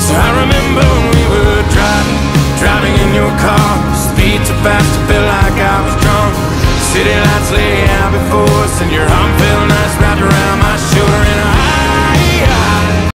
I remember when we were driving in your car. Speed too fast, I felt like I was drunk. City lights lay out before us, and your arm felt